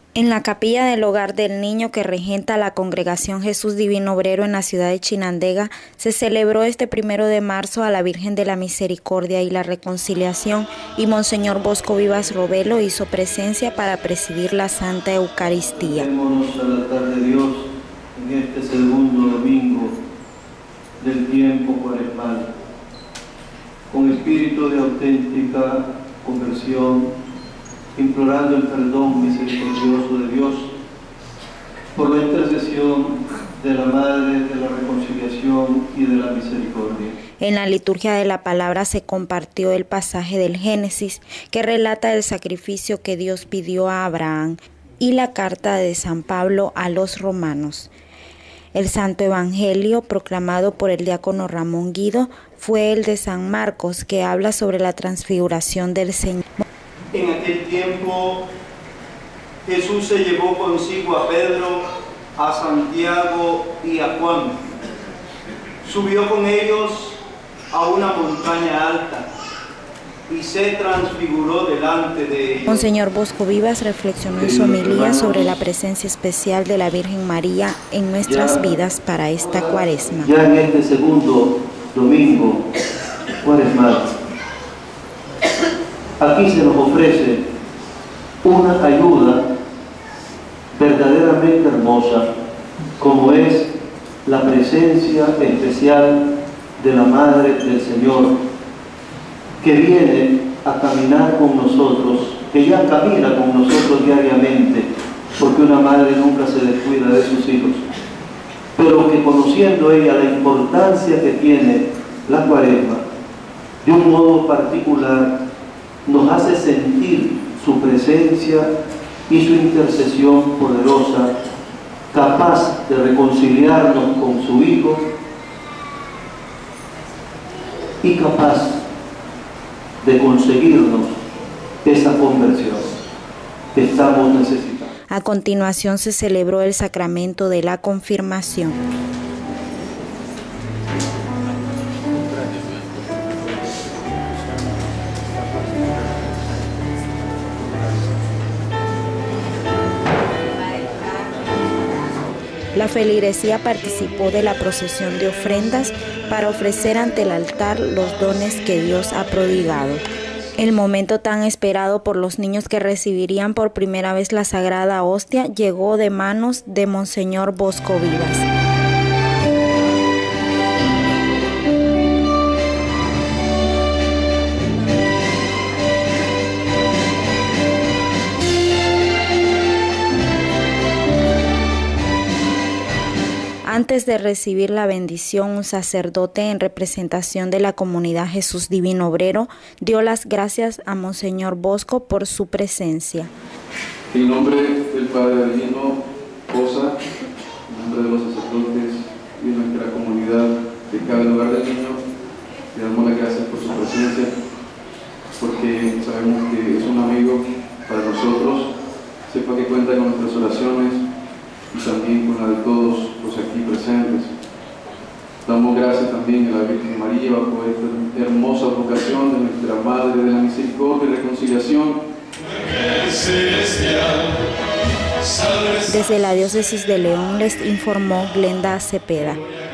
En la capilla del Hogar del Niño que regenta la Congregación Jesús Divino Obrero en la ciudad de Chinandega, se celebró este 1 de marzo a la Virgen de la Misericordia y la Reconciliación, y Monseñor Bosco Vivas Robelo hizo presencia para presidir la Santa Eucaristía. Acerquémonos al altar de Dios en este segundo domingo del tiempo cuaresmal, con espíritu de auténtica conversión, implorando el perdón misericordioso de Dios por la intercesión de la Madre de la Reconciliación y de la Misericordia. En la liturgia de la palabra se compartió el pasaje del Génesis que relata el sacrificio que Dios pidió a Abraham y la carta de San Pablo a los romanos. El Santo Evangelio proclamado por el diácono Ramón Guido fue el de San Marcos, que habla sobre la transfiguración del Señor. En aquel tiempo Jesús se llevó consigo a Pedro, a Santiago y a Juan. Subió con ellos a una montaña alta y se transfiguró delante de ellos. Monseñor Bosco Vivas reflexionó en su homilía sobre la presencia especial de la Virgen María en nuestras vidas para esta Cuaresma. Ya en este segundo domingo cuaresmal, aquí se nos ofrece una ayuda verdaderamente hermosa, como es la presencia especial de la Madre del Señor, que viene a caminar con nosotros, que ya camina con nosotros diariamente, porque una madre nunca se descuida de sus hijos, pero que conociendo ella la importancia que tiene la Cuaresma, de un modo particular, nos hace sentir su presencia y su intercesión poderosa, capaz de reconciliarnos con su Hijo y capaz de conseguirnos esa conversión que estamos necesitando. A continuación se celebró el sacramento de la confirmación. La feligresía participó de la procesión de ofrendas para ofrecer ante el altar los dones que Dios ha prodigado. El momento tan esperado por los niños que recibirían por primera vez la Sagrada Hostia llegó de manos de Monseñor Bosco Vivas. Antes de recibir la bendición, un sacerdote en representación de la comunidad Jesús Divino Obrero dio las gracias a Monseñor Bosco por su presencia. En nombre del Padre Divino, Cosa, en nombre de los sacerdotes y de nuestra comunidad de cada lugar del niño, le damos las gracias por su presencia, porque sabemos que es un amigo para nosotros. Sepa que cuenta con nuestras oraciones y también con la de todos los aquí presentes. Damos gracias también a la Virgen María por esta hermosa vocación de nuestra Madre de la Misericordia y Reconciliación. Desde la Diócesis de León les informó Glenda Cepeda.